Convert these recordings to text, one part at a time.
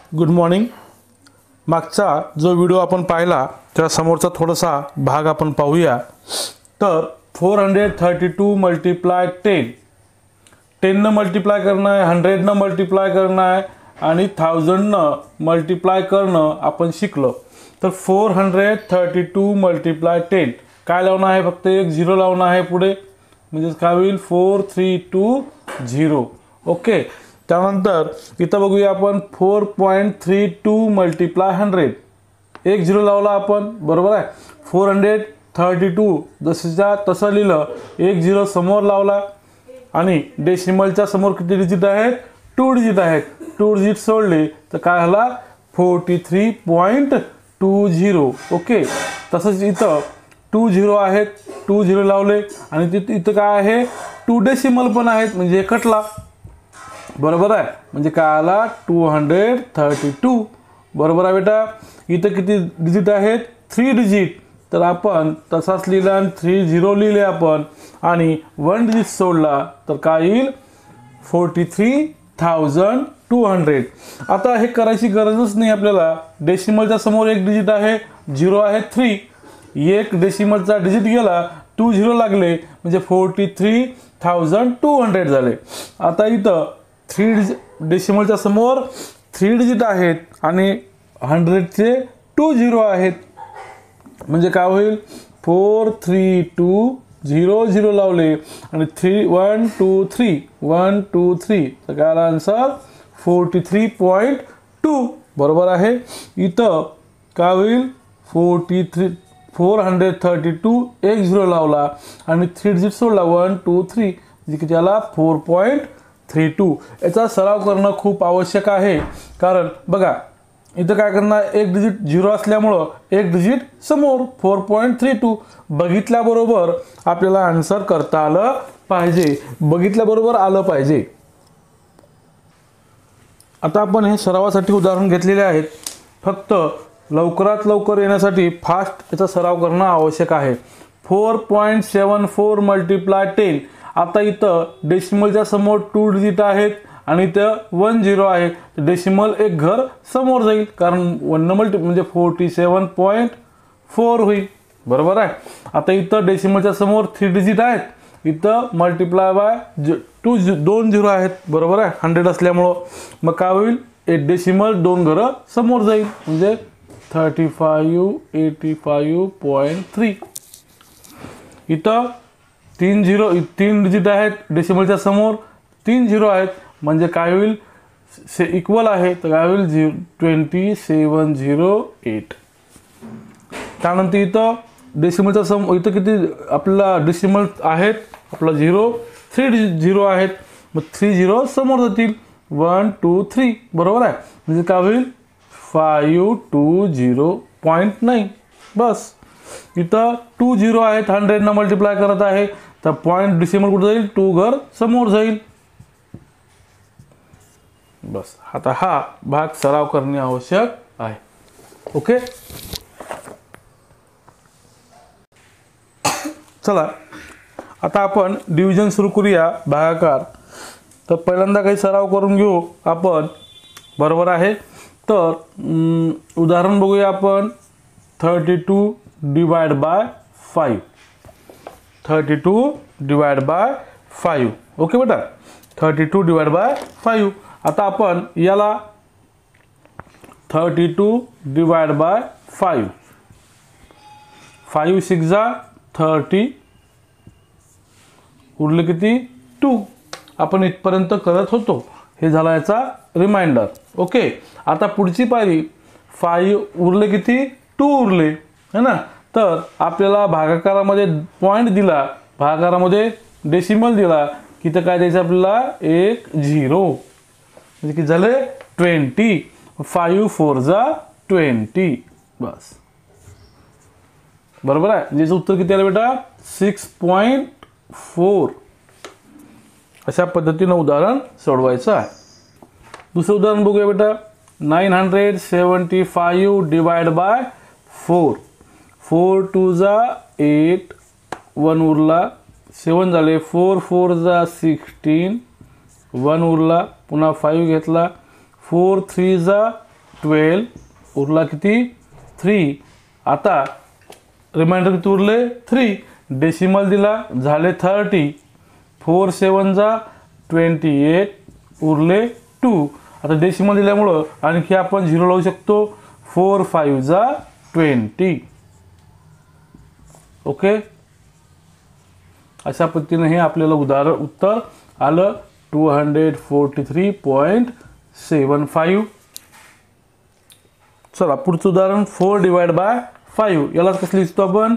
Good morning. मागचा जो video आपण पाहिला त्या समोरचा थोडासा भाग आपण पाहूया। तर 432 मल्टिप्लाय 10 ने मल्टिप्लाय करना है, 100 ने मल्टिप्लाय करना है आणि 1000 ने मल्टिप्लाय करणं आपण शिकलो। तर 432 मल्टिप्लाय 10 काय लावणं आहे, फक्त एक 0 लावणं आहे पुढे, म्हणजे काय होईल 4320। ओके, त्यानंतर इथं बघूया आपण 4.32 मल्टिप्लाय 100, एक 0 लावला आपण, बरोबर आहे। 432 जसंच्या तसं लिहिलं, एक 0 समोर लावला आणि डेसिमलच्या समोर किती डिजिट आहेत, 2 डिजिट आहेत, 2 डिजिट सोडले तर काय झाला 43.20। ओके, तसंच इथं 2 0 आहेत, 2 0 लावले आणि इथं काय आहे 2 डेसिमल पण आहेत, म्हणजे कटला, बरोबर आहे, म्हणजे काय आला 232। बरोबर आहे बेटा। इथं किती डिजिट आहेत, 3 डिजिट, तर आपण तसाच लिहिला आणि 3 0 लिहिले आपण आणि 1 डिजिट सोडला तर काय येईल 43,200। आता हे करायची गरजच नाही आपल्याला, डेसिमलच्या समोर एक डिजिट आहे, 0 आहे 3, एक डेसिमलचा डिजिट गेला, 2 0 लागले, म्हणजे 43,200 झाले। आता इथं 3 डेसिमलच्या समोर 3 डिजिट आहेत आणि 100 चे 2 0 आहेत, म्हणजे काय होईल 4320 लावले आणि 1 2 3 तर काय आला आन्सर 43.2। बरोबर आहे। इथं काय होईल 432 एक 0 लावला आणि 3 डिजिट सोडला, 1 2 3, म्हणजे किती आला 4.32। याचा सराव करणं खूप आवश्यक आहे, कारण बघा इथं काय करणार, एक डिजिट 0 असल्यामुळं एक डिजिट समोर 4.32 बघितल्याबरोबर आपल्याला आन्सर करता आलं पाहिजे, बघितल्याबरोबर आलं पाहिजे। आता आपण हे सरावासाठी उदाहरण घेतलेले आहेत, फक्त लवकरात लवकर येण्यासाठी फास्ट याचा सराव करणं आवश्यक आहे। 4.74 मल्टिप्लाय 10, आता इथं डेसिमलच्या समोर 2 डिजिट आहेत आणि इथं 1 0 आहे, डेसिमल एक घर समोर जाईल, कारण 1 मल्टी म्हणजे 47.4 होईल, बरोबर आहे। आता इथं डेसिमलच्या समोर 3 डिजिट आहेत, इथं मल्टिप्लाय बाय 2 0 आहेत, बरोबर आहे, 100 असल्यामुळं, मग काय होईल एक डेसिमल 2 घरं समोर जाईल, म्हणजे 3585.3। इथं 3 डिजिट आहेत, डेसिमलच्या समोर 3 0 आहेत, म्हणजे काय होईल इक्वल आहे, तर काय होईल 2708। त्यानंतर इथं डेसिमलच्या समोर इथं किती आपल्याला डेसिमल आहेत, आपला 3 0 आहेत, मग 3 0 समोर जातील, 1 2 3, बरोबर आहे, म्हणजे काय होईल 520.9। बस, इथं 2 0 आहेत, 100 ने मल्टिप्लाय करत आहे, तर पॉईंट डेसिमल कुठे जाईल, 2 घर समोर जाईल। बस, आता हा भाग सराव करणे आवश्यक आहे। ओके, चला आता आपण डिव्हिजन सुरू करूया, भागाकार। तर पहिल्यांदा काही सराव करून घेऊ आपण, बरोबर आहे। तर उदाहरण बघूया आपण, 32 divide by 5, 32 divide by 5। Okay बेटा, 32 डिवाइड बाय 5। आता आपण याला 32 डिवाइड बाय 5, 5 6 30, उरले किती 2, आपण इथपर्यंत करत होतो, हे झाला याचा रिमाइंडर। ओके, आता पुढची पायरी 5 उरले किती 2 उरले, है ना, तर आपल्याला भागाकारामध्ये पॉइंट दिला, भागाकारामध्ये डेसिमल दिला, की तर काय द्यायचं आपल्याला, एक 0, म्हणजे किती झाले 20, 5 4 20। बस, बरोबर आहे, म्हणजे उत्तर किती आलं बेटा 6.4। अशा पद्धतीने उदाहरण सोडवायचं आहे। दुसरं उदाहरण बघूया बेटा, 975 डिवाइड बाय 4, 4 2 8, 1 उरला, 7 झाले, 4 4 16, 1 उरला, पुन्हा 5 घेतला, 4 3 12 उरला किती 3. आता रिमाइंडर किती उरले 3. डेसिमल दिला झाले 30. 4 7 जा 28 उरले 2. आता डेसिमल दिल्यामुळं आणखी आपण 0 लावू शकतो. 4 5 जा 20. ओके, अशा पद्धतीने हे आपल्याला उत्तर आलं 243.75. चला पुढचं उदाहरण 4 डिवाइड बाय 5. याला कसं लिहितो आपण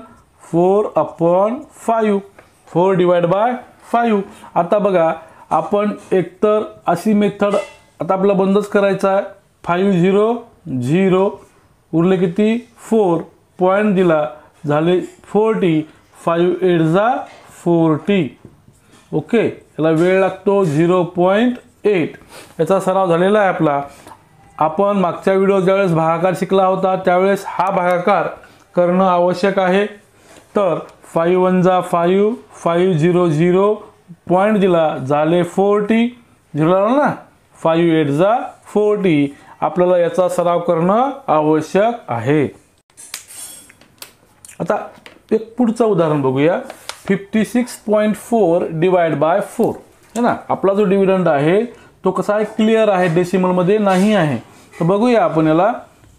4/5. 4 डिवाइड बाय 5. आता बघा आपण एकतर अशी मेथड आता आपल्याला बंदच करायचा आहे. 5 0 0 उरले किती 4. पॉईंट दिला झाले 40. 5 8 जा 40. ओके, याला वेळ लागतो 0.8. याचा सराव झालेला आहे आपला. आपण मागच्या व्हिडिओ ज्यावेळेस भागाकार शिकला होता त्यावेळेस हा भागाकार करणं आवश्यक आहे. तर 5 1 जा 5. 5 0 0 पॉईंट दिला झाले 40. 0 लावला ना. 5 8 जा 40. आपल्याला याचा सराव करणं आवश्यक आहे. आता एक पुढचं उदाहरण बघूया. 56.4 डिवाइड बाय 4 है ना. आपला जो डिव्हिडंड आहे तो कसा आहे क्लिअर आहे, डेसिमल मध्ये नाही आहे. तर बघूया आपण याला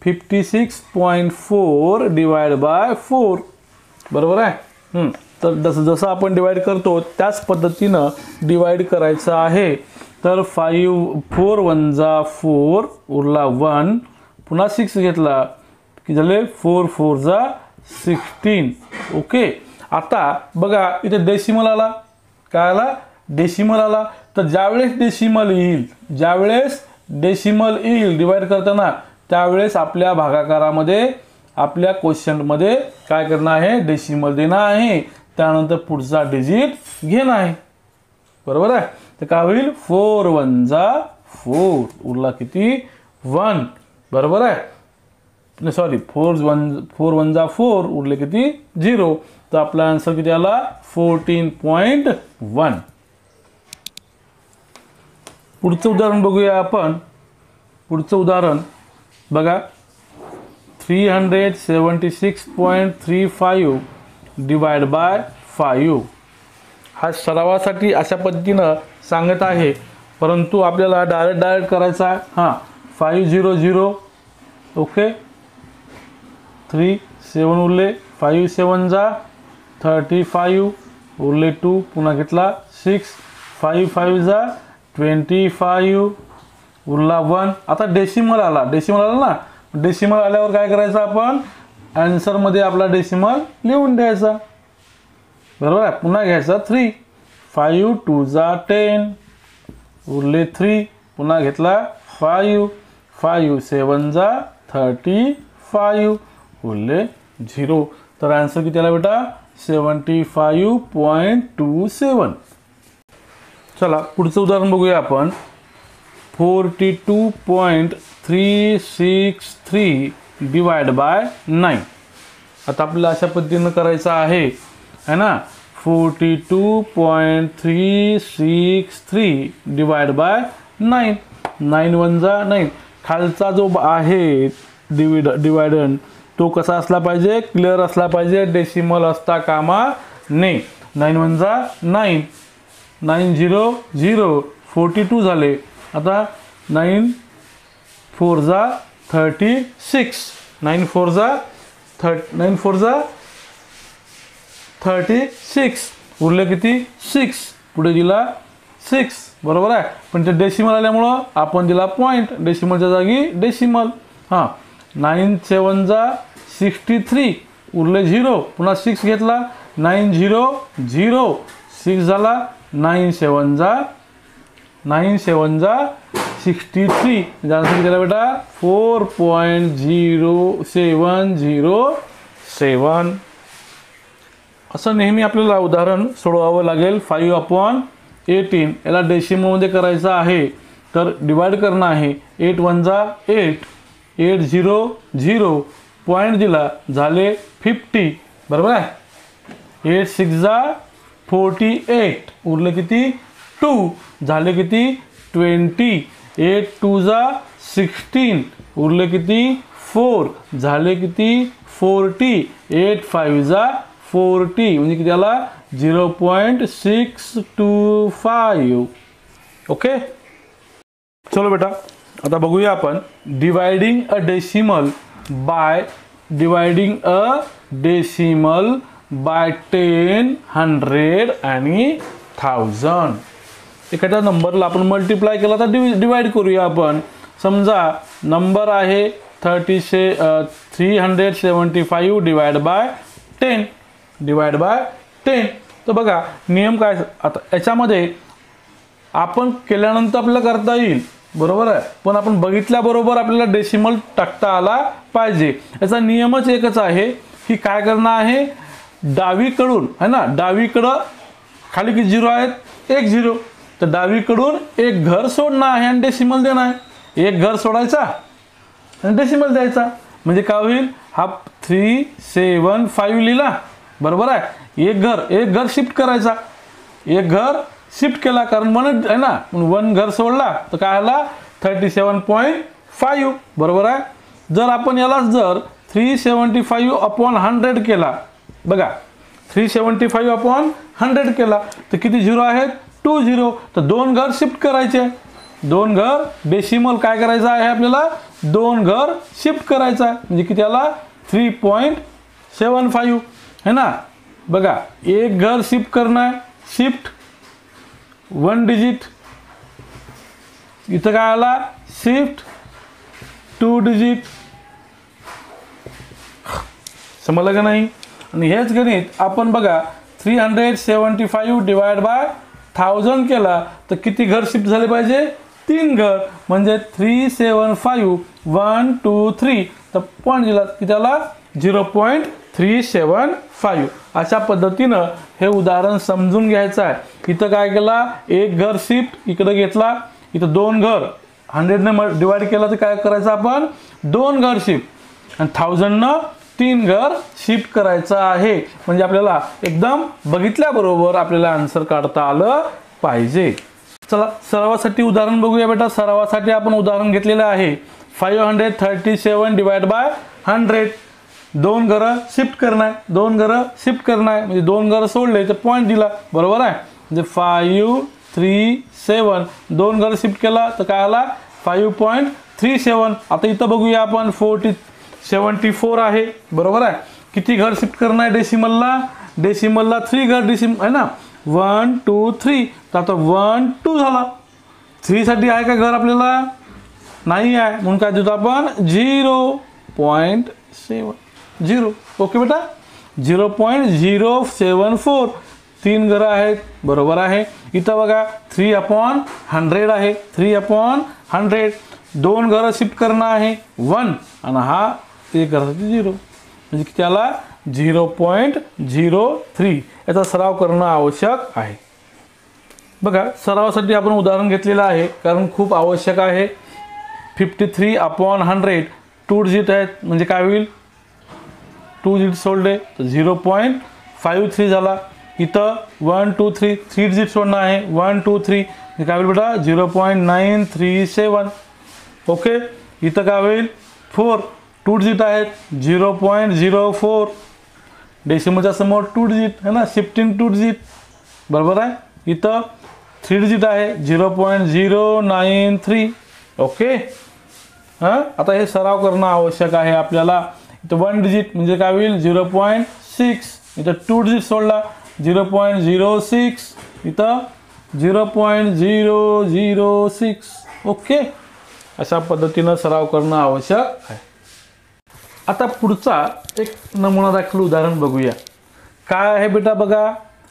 56.4 डिवाइड बाय 4 बरोबर आहे. तर जसं आपण डिवाइड करतो त्याच पद्धतीनं डिवाइड करायचं आहे. तर 4 1 जा 4 उरला 1. पुन्हा 6 घेतला की झाले 4 4 जा 16. ओके, आता बघा इथे डेसिमल आला. काय आला डेसिमल आला. तर ज्यावेळेस डेसिमल येईल डिवाइड करताना त्यावेळेस आपल्या भागाकारामध्ये आपल्या क्वेश्चनमध्ये काय करणं आहे डेसिमल देणं आहे. त्यानंतर पुढचा डिजिट घेणं आहे. बरोबर आहे. तर काय होईल 4 1 जा 4 उरला किती 1. बरोबर आहे. सॉरी 4 1 जा 4 उरले किती 0. तर आपला आन्सर किती आला 14.1. पुढचं उदाहरण बघूया आपण. पुढचं उदाहरण बघा 376.35 डिवाइड बाय 5. हा सरावासाठी अशा पद्धतीनं सांगत आहे, परंतु आपल्याला डायरेक्ट करायचा आहे. हां 5 0 0 ओके. 3 7 उरले 5 7 जा 35 उरले 2. पुन्हा घेतला 6. 5 5 जा 25 उरला 1. आता डेसिमल आला ना. डेसिमल आल्यावर काय करायचं आपण आन्सर मध्ये आपला डेसिमल लिहून द्यायचा. बरोबर आहे. पुन्हा घ्यायचा 3. 5 2 जा 10 उरले 3. पुन्हा घेतला 5. 5 7 जा 35 उरले 0. तर आन्सर किती आला बेटा 75.27. चला पुढचं उदाहरण बघूया आपण 42.363 डिवाइड बाय 9. आता आपल्याला अशा पद्धतीनं करायचं आहे है ना. 42.363 डिवाइड बाय 9. 9 1 जा 9. खालचा जो आहे डिवाइडंड तो कसा असला पाहिजे क्लिअर असला पाहिजे, डेसिमल असता कामा नये. 9 1 जा 9. 9 0 0 42 झाले. आता 9 4 जा 36. 9 4 जा 36 उरले किती 6. पुढे दिला 6. बरोबर आहे. पण ते डेसिमल आल्यामुळं आपण दिला पॉईंट. डेसिमलच्या जागी डेसिमल. हां 9 7 जा 63 उरले 0. पुन्हा 6 घेतला 9 0 0 6 झाला. 9 7 जा 63. आन्सर केला बेटा 4.0707. असं नेहमी आपल्याला उदाहरण सोडवावं लागेल. 5/18 याला डेसिमलमध्ये करायचं आहे तर डिवाइड करणं आहे. 8 1 जा 8. 8 0 0 पॉईंट दिला झाले 50. बरोबर आहे. 8 6 जा 48 उरले किती 2 झाले किती 20. 8 2 जा 16 उरले किती 4 झाले किती 40 8 5 जा 40 म्हणजे किती आला 0.625 ओके। चलो बेटा आता बघूया आपण डिवाइडिंग अ डेसिमल बाय 10 100 आणि 1000 एखाद्या नंबरला आपण मल्टिप्लाय केला तर डिवाइड करूया आपण। समजा नंबर आहे 375 डिवाइड बाय 10 तर बघा नियम काय आता याच्यामध्ये आपण केल्यानंतर आपल्याला करता येईल बरोबर आहे, पण आपण बघितल्याबरोबर आपल्याला डेसिमल टाकता आला पाहिजे। याचा नियमच एकच आहे की काय करणं आहे डावीकडून है ना, डावीकडं खाली किती झिरो आहेत 1 0 तर डावीकडून एक घर सोडणं आहे आणि डेसिमल देणं आहे। एक घर सोडायचा आणि डेसिमल द्यायचा म्हणजे काय होईल हा 375 लिहिला बरोबर आहे। एक घर शिफ्ट करायचा, एक घर शिफ्ट केला कारण वन आहे ना, वन घर सोडला तर काय आला 37.5 बरोबर आहे। जर आपण याला जर 375/100 केला बघा 375/100 केला तर किती झिरो आहेत 2 0 तर 2 घर शिफ्ट करायचे, 2 घर डेसिमल काय करायचं आहे आपल्याला 2 घर शिफ्ट करायचा म्हणजे किती आला 3.75 है ना। बघा एक घर शिफ्ट करना है शिफ्ट 1 डिजिट, इथं काय आला शिफ्ट 2 डिजिट, समजलं का नाही। आणि हेच गणित आपण बघा 375 डिवाइड बाय 1000 केला तर किती घर शिफ्ट झाले पाहिजे 3 घर म्हणजे 375 1 2 3 तर पॉईंट दिला किती आला 0.375 अशा पद्धतीनं हे उदाहरण समजून घ्यायचं आहे। इथं काय केला एक घर शिफ्ट इकडे घेतला, इथं 2 घर 100 ने डिवाइड केला तर काय करायचं आपण 2 घर शिफ्ट आणि 1000 न 3 घर शिफ्ट करायचं आहे म्हणजे आपल्याला एकदम बघितल्याबरोबर आपल्याला आन्सर काढता आलं पाहिजे। चला सरावासाठी उदाहरण बघूया बेटा। सरावासाठी आपण उदाहरण घेतलेलं आहे 537 डिवाइड बाय 100 2 घर शिफ्ट करना है, 2 घर शिफ्ट करना है म्हणजे 2 घर सोडले तर पॉईंट दिला बरोबर आहे म्हणजे 537 2 घर शिफ्ट केला तर काय आला 5.37। आता इथं बघूया आपण 74 आहे बरोबर आहे। किती घर शिफ्ट करना है डेसिमलला 3 घर डेसिमल है ना 1 2 3 तर आता 1 2 झाला 3 साठी आहे का घर आपल्याला नाही आहे म्हणून काय देतो आपण 0.70 ओके बेटा 0.074 3 घर आहेत बरोबर आहे। इथं बघा 3/100 आहे 3/100 2 घर शिफ्ट करणं आहे 1 आणि हा एक घरासाठी 0 म्हणजे किती आला 0.03 याचा सराव करणं आवश्यक आहे। बघा सरावासाठी आपण उदाहरण घेतलेलं आहे कारण खूप आवश्यक आहे। 53/100 2 डिजिट आहेत म्हणजे काय होईल 2 डिजिट सोडले तर 0.53 झाला। इथं 1 2 3 3 डिजिट सोडणं आहे 1 2 3 काय होईल बेटा 0.937 ओके। इथं काय होईल 4 2 डिजिट आहेत 0.04 डेसिमलच्या समोर 2 डिजिट है ना शिफ्टिंग 2 डिजिट बरोबर आहे। इथं 3 डिजिट आहे 0.093 ओके। आता हे सराव करणं आवश्यक आहे आपल्याला। इथं 1 डिजिट म्हणजे काय होईल 0.6 इथं 2 डिजिट सोडला 0.06 इथं 0.006 ओके। अशा पद्धतीनं सराव करणं आवश्यक आहे। आता पुढचा एक नमुना दाखल उदाहरण बघूया काय आहे बेटा बघा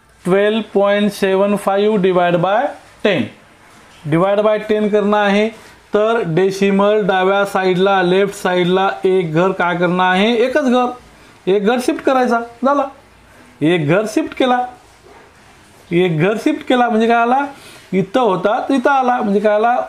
12.75 डिवाइड बाय 10 डिवाइड बाय 10 करणं आहे तर डेसिमल डाव्या साईडला लेफ्ट साईडला एक घर काय करणं आहे एकच घर एक घर शिफ्ट करायचा झाला। एक घर शिफ्ट केला म्हणजे काय आला इथं होता तर इथं आला म्हणजे काय आला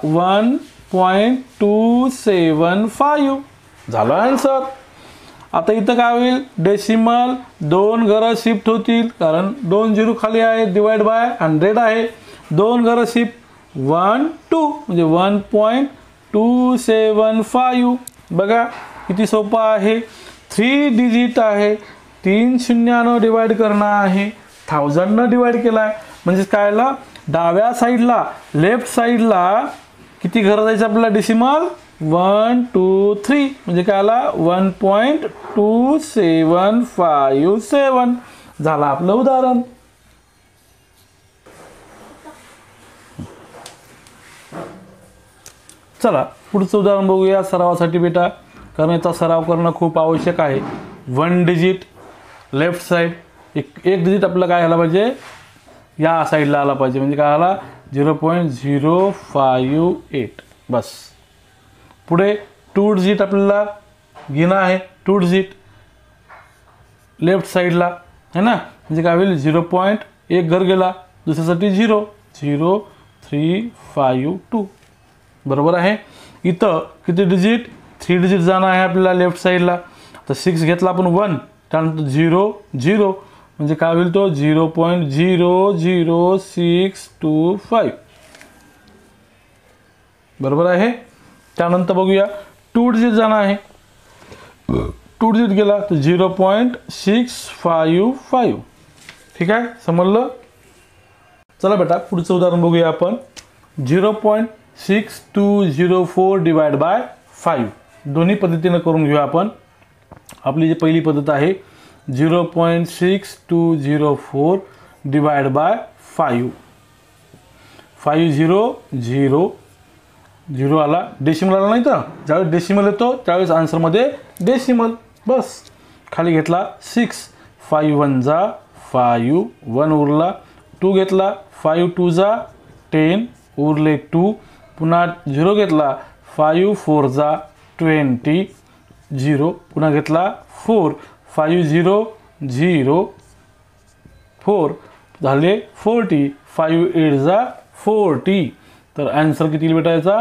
1.275 झालं आन्सर। आता इथं काय होईल डेसिमल 2 घर शिफ्ट होतील कारण 2 0 खाली आहे डिवाइड बाय 100 आहे 2 घर शिफ्ट 1 2 म्हणजे 275. बघा किती सोपं आहे. 3 डिजिट आहे, 3 शून्यानं डिवाइड करणं आहे, 1000 न डिवाइड केला आहे. म्हणजे काय आलं, डाव्या साईडला लेफ्ट साईडला किती घर जायचं आपल्याला डेसिमल 1 2 3 म्हणजे काय आला 1.2757 झालं आपलं उदाहरण. चला पुढचं उदाहरण बघूया सरावासाठी बेटा, कारण याचा सराव करणं खूप आवश्यक आहे. 1 डिजिट लेफ्ट साईड, एक डिजिट आपल्याला काय आला पाहिजे या साईडला आला पाहिजे, म्हणजे काय आला 0.058 बस. पुढे 2 डिजिट आपल्याला घेणं आहे, 2 डिजिट लेफ्ट साईडला है ना, म्हणजे काय होईल 0.1 घर गेला, दुसऱ्यासाठी 0.0352 बरोबर आहे. इथं किती डिजिट 3 डिजिट जाणं आहे आपल्याला लेफ्ट साईडला, तर 6 घेतला आपण 1, त्यानंतर 0 0 म्हणजे काय होईल तो 0.00625 बरोबर आहे. त्यानंतर बघूया 2 डिजिट जाणं आहे, 2 डिजिट गेला तर 0.655. ठीक आहे, समजलं. चला बेटा पुढचं उदाहरण बघूया आपण. 0.6204 डिवाइड बाय 5 दोन्ही पद्धतीने करून घेऊया आपण. आपली जी पहिली पद्धत आहे 0.6204 डिवाइड बाय 5 0 0 0 आला, डेसिमल आला नाही, तर ज्यावेळेस डेसिमल येतो त्यावेळेस आन्सरमध्ये डेसिमल बस. खाली घेतला 6, 5 1 जा 5, 1 उरला, 2 घेतला 5 2 जा 10 उरले 2, पुन्हा 0 घेतला 5 4 जा 20 0, पुन्हा घेतला 4 5 0 0 4 झाले 40, 5 8 जा 40. तर आन्सर किती भेटायचा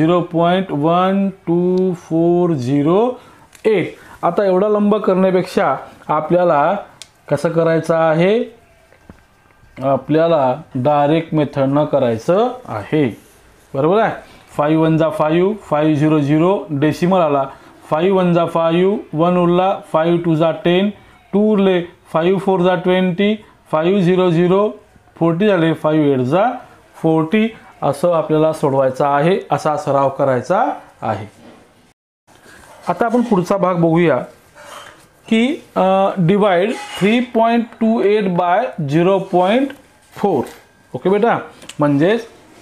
0.12408. आता एवढा लंब करण्यापेक्षा आपल्याला कसं करायचं आहे, आपल्याला डायरेक्ट मेथडनं करायचं आहे बरोबर आहे. 5 1 जा 5 5 0 0 डेसिमल आला, 5 1 जा 5 1 उरला, 5 2 जा 10 2 उरले, 5 4 जा 20 5 0 0 40 झाले, 5 8 जा 40. असं आपल्याला सोडवायचं आहे, असा सराव करायचा आहे. आता आपण पुढचा भाग बघूया की डिवाइड 3.28 बाय 0.4. ओके बेटा, म्हणजेच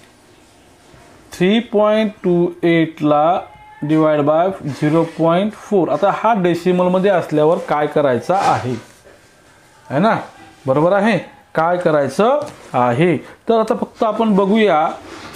3.28 ला डिवाइड बाय 0.4. आता हा डेसिमलमध्ये असल्यावर काय करायचं आहे है ना, बरोबर आहे, काय करायचं आहे. तर आता फक्त आपण बघूया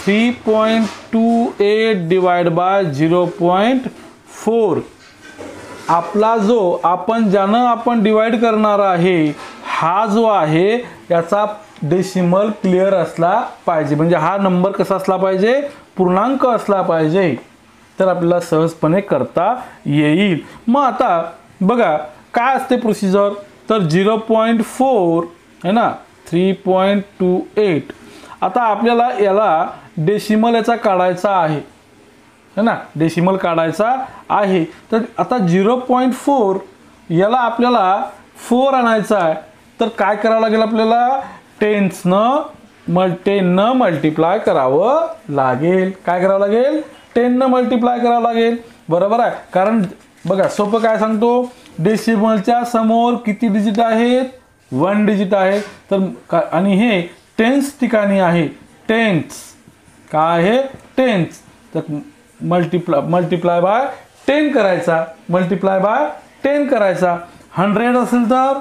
3.28 डिवाइड बाय 0.4. आपला जो ज्यानं आपण डिवाइड करणार आहे हा जो आहे याचा डेसिमल क्लिअर असला पाहिजे, म्हणजे हा नंबर कसा असला पाहिजे, पूर्णांक असला पाहिजे, तर आपल्याला सहजपणे करता येईल. मग आता बघा काय असते प्रोसिजर, तर 0.4 है ना 3.28. आता आपल्याला याला डेसिमल याचा काढायचा आहे है ना, डेसिमल काढायचा आहे. तर आता 0.4 याला आपल्याला 4 आणायचा आहे, तर काय करावं लागेल आपल्याला 10 न मल्टिप्लाय करावं लागेल. काय करावं लागेल 10 न मल्टिप्लाय करावं लागेल बरोबर आहे. कारण बघा सोपं काय सांगतो, डेसिमलच्या समोर किती डिजिट आहेत 1 डिजिट आहे, तर आणि हे टेन्स ठिकाणी आहे, टेन्स काय आहे 10, तर मल्टिप्लाय बाय 10 करायचा, मल्टिप्लाय बाय 10 करायचा. 100 असेल तर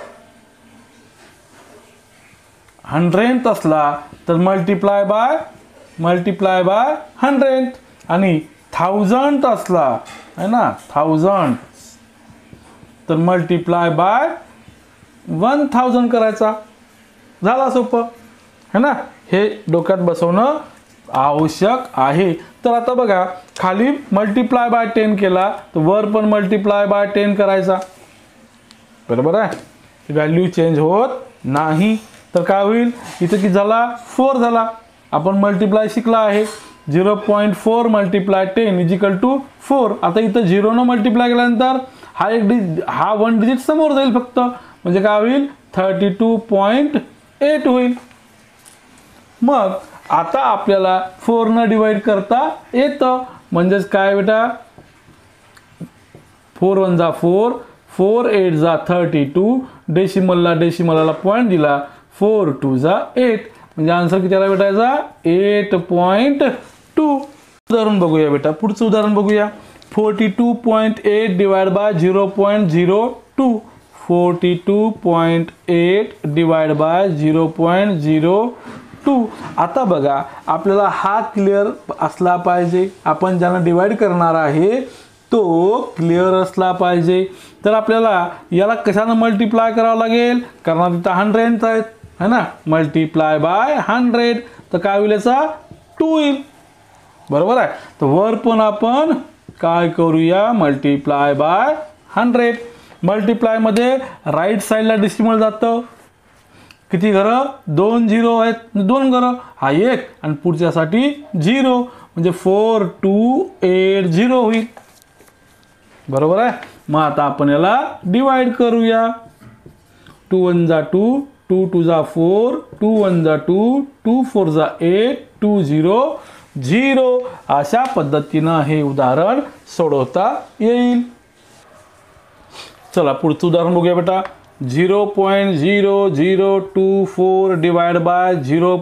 100th असला तर मल्टिप्लाय बाय 100, आणि 1000th असला है ना 1000 तर मल्टिप्लाय बाय 1000 करायचा. झाला सोपं है ना, हे डोक्यात बसवणं आवश्यक आहे. तर आता बघा खाली मल्टिप्लाय बाय 10 केला तर वर पण मल्टिप्लाय बाय 10 करायचा बरोबर आहे, व्हॅल्यू चेंज होत नाही. तर काय होईल इथं किती झाला 4 झाला, आपण मल्टिप्लाय शिकला आहे, 0.4 मल्टिप्लाय 10 इज इक्वल टू 4. आता इथं 0 न मल्टिप्लाय केल्यानंतर हा 1 डिजिट समोर जाईल फक्त, म्हणजे काय होईल 32.8 होईल. मग आता आपल्याला 4 न डिवाइड करता येतं, म्हणजेच काय बेटा 4 1 जा 4, 4 8 जा 32, डेसिमलला पॉईंट दिला, 4 2 जा 8, म्हणजे आन्सर किती आला भेटायचा 8.2. उदाहरण बघूया बेटा, पुढचं उदाहरण बघूया. 42.8 डिवाइड बाय 0.02. 42.8 divide by 0.02. आता बघा आपल्याला हा क्लिअर असला पाहिजे, आपण ज्याला डिवाइड करणार आहे तो क्लिअर असला पाहिजे. तर आपल्याला याला कशाने मल्टिप्लाय करावं लागेल, कारण तिथं 100 आहेत है ना, मल्टिप्लाय बाय 100, तर काय होईल याचा 2 येईल. बरोबर आहे. तर वर पण आपण काय करूया मल्टिप्लाय बाय 100. मल्टिप्लाय मध्ये राईट साईडला डेसिमल जातं, किती घरं 2 0 आहेत, 2 घरं, हा 1 आणि पुढच्यासाठी 0, म्हणजे 4280 होईल. बरोबर आहे. मग आता आपण याला डिवाइड करूया. 2 1 जा 2, 2 2 जा 4, 2 1 जा 2, 2 4 जा 8, 2 0 0. अशा पद्धतीनं हे उदाहरण सोडवता येईल. चला पुढचं उदाहरण बघूया बेटा. 0.0024 डिवाइड बाय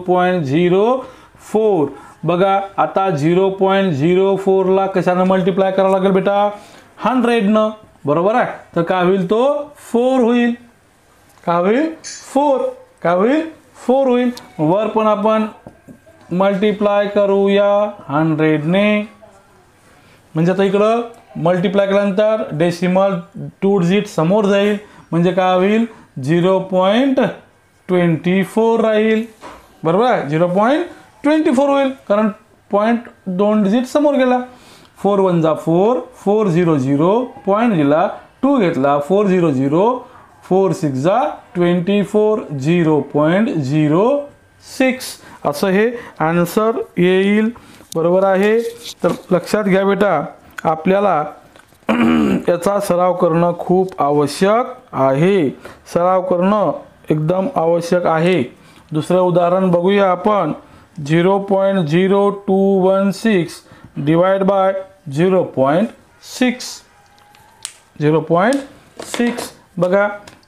0.04. बघा आता 0.04 ला कशाने मल्टिप्लाय करावं लागेल बेटा 100 न. बरोबर आहे. तर काय होईल तो 4 होईल. काय होईल 4. काय होईल 4 होईल. वर पण आपण मल्टिप्लाय करूया 100 ने, म्हणजे आता इकडं मल्टिप्लाय केल्यानंतर डेसिमल 2 डिजिट समोर जाईल, म्हणजे काय होईल 0.24 राहील. बरोबर आहे. 0.24 होईल, कारण पॉईंट 2 डिजिट समोर गेला. 4 1 जा 4, 4 0 0 पॉईंट दिला, 2 घेतला, 4 0 0, 4 6 जा 24, 0.06 असं हे आन्सर येईल. बरोबर आहे. तर लक्षात घ्या बेटा, आपल्याला याचा सराव करणं खूप आवश्यक आहे. सराव करणं एकदम आवश्यक आहे. दुसरं उदाहरण बघूया आपण. 0.0216 डिवाइड बाय 0.6. 0.6 बघा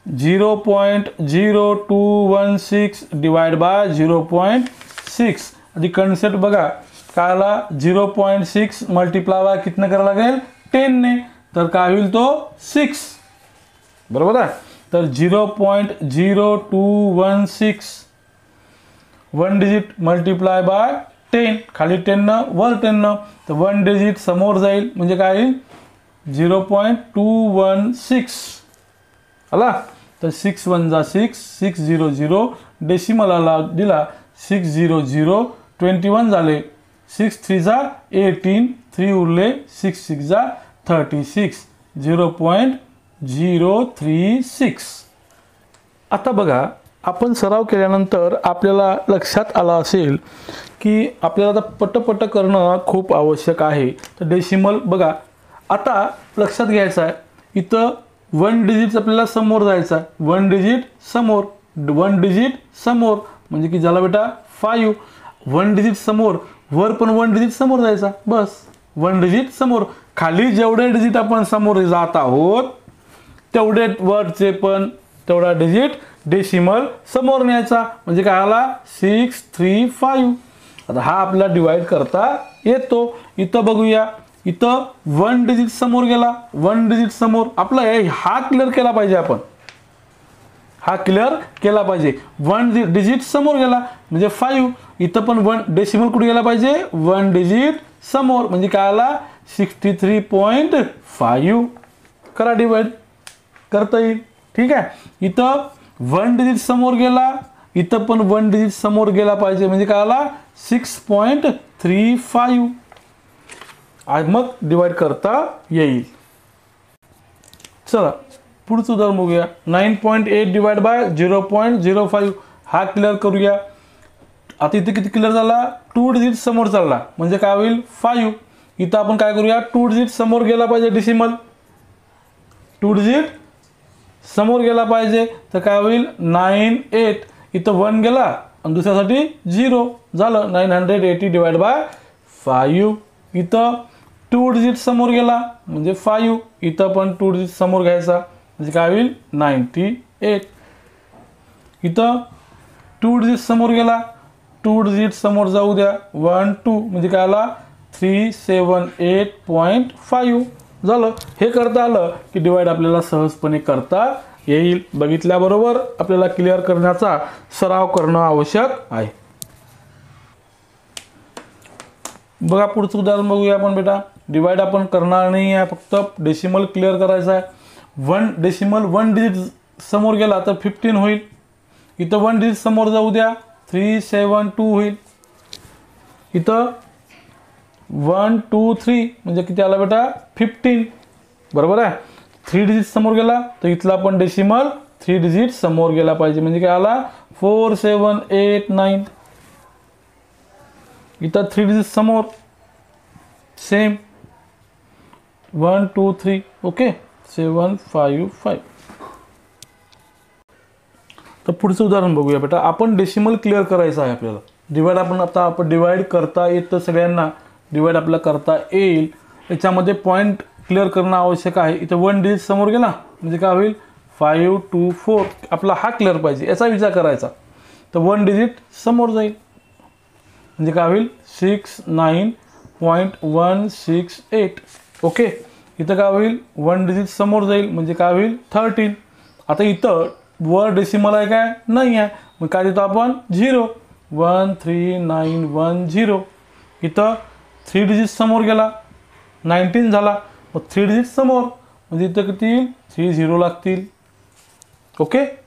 0.0216 डिवाइड बाय 0.6. आधी कन्सेप्ट बघा काय आला. 0.6 मल्टिप्लाय बाय कितने करावं लागेल 10 ने, तर काय होईल तो 6. बरोबर आहे. तर 0.0216 1 डिजिट मल्टिप्लाय बाय 10, खाली 10 न वर 10 न, तर 1 डिजिट समोर जाईल, म्हणजे काय येईल 0.216 आला. तर 6 1 जा 6, 6 0 0 डेसिमलला दिला, 6 0 0 21 झाले, 6 3 जा 18, 3 उरले, 6 6 जा 36, 0.036. आता बघा आपण सराव केल्यानंतर आपल्याला लक्षात आलं असेल की आपल्याला आता पटपट करणं खूप आवश्यक आहे. तर डेसिमल बघा आता लक्षात घ्यायचं आहे, इथं 1 डिजिट आपल्याला समोर जायचं आहे. 1 डिजिट समोर, 1 डिजिट समोर, म्हणजे की झाला बेटा 5. 1 डिजिट समोर, वर पण 1 डिजिट समोर जायचा, बस 1 डिजिट समोर. खाली जेवढे डिजिट आपण समोर जात आहोत तेवढे वरचे पण तेवढा डिजिट डेसिमल समोर न्यायचा, म्हणजे काय आला 635. आता हा आपल्याला डिवाइड करता येतो. इथं बघूया, इथं 1 डिजिट समोर गेला, 1 डिजिट समोर आपला हा क्लिअर केला पाहिजे. आपण हा क्लिअर केला पाहिजे. 1 डिजिट समोर गेला म्हणजे 5. इथं पण 1 डेसिमल कुठे गेला पाहिजे 1 डिजिट समोर, म्हणजे काय आला 63.5. करा डिवाइड, करता येईल. ठीक आहे. इथं 1 डिजिट समोर गेला, इथं पण 1 डिजिट समोर गेला पाहिजे, म्हणजे काय आला 6.35. आज मग डिवाइड करता येईल. चला पुढचं उदाहरण बघूया. 9.8 डिवाइड बाय 0.05 हा क्लिअर करूया. आता इथे किती क्लिअर झाला, 2 डिजिट समोर चालला म्हणजे काय होईल 5. इथं आपण काय करूया, 2 डिजिट समोर गेला पाहिजे, डेसिमल 2 डिजिट समोर गेला पाहिजे, तर काय होईल 9 8. इथं 1 गेला आणि दुसऱ्यासाठी 0 झालं, 980 डिवाइड बाय 5. इथं 2 डिजिट समोर गेला म्हणजे 5. इथं पण 2 डिजिट समोर घ्यायचा म्हणजे काय होईल 98. इथं 2 डिजिट समोर गेला, 2 डिजिट समोर जाऊ द्या, 1 2 म्हणजे काय आला 378.5 झालं. हे करता आलं की डिवाइड आपल्याला सहजपणे करता येईल. बघितल्याबरोबर आपल्याला क्लिअर करण्याचा सराव करणं आवश्यक आहे. बघा पुढचं उदाहरण बघूया आपण बेटा. डिवाइड आपण करणार नाही आहे, फक्त डेसिमल क्लिअर करायचा आहे. 1 डेसिमल 1 डिजिट समोर गेला तर 15 होईल. इथं 1 डिजिट समोर जाऊ द्या, 372 होईल. इथं 1 2 3 म्हणजे किती आला बेटा 15, बरोबर आहे. 3 डिजिट समोर गेला तर इथला पण डेसिमल 3 डिजिट समोर गेला पाहिजे म्हणजे काय आला 4789. इथं 3 डिजिट समोर सेम 1 2 3 ओके 755. तर पुढचं उदाहरण बघूया बेटा. आपण डेसिमल क्लिअर करायचं आहे आपल्याला. डिवाइड आपण डिवाइड करता येतं सगळ्यांना, डिवाइड आपल्याला करता येईल. याच्यामध्ये पॉईंट क्लिअर करणं आवश्यक आहे. इथं 1 डिजिट समोर गेला म्हणजे काय होईल 524. आपला हा क्लिअर पाहिजे, याचा विचार करायचा. तर 1 डिजिट समोर जाईल म्हणजे काय होईल 69.168 ओके. इथं काय होईल 1 डिजिट समोर जाईल म्हणजे काय होईल 13. आता इथं वर डेसिमल आहे काय नाही आहे, मग काय देतो आपण 0 13910. इथं 3 डिजिट समोर गेला 19 झाला, मग 3 डिजिट समोर म्हणजे इथं किती 30 लागतील ओके.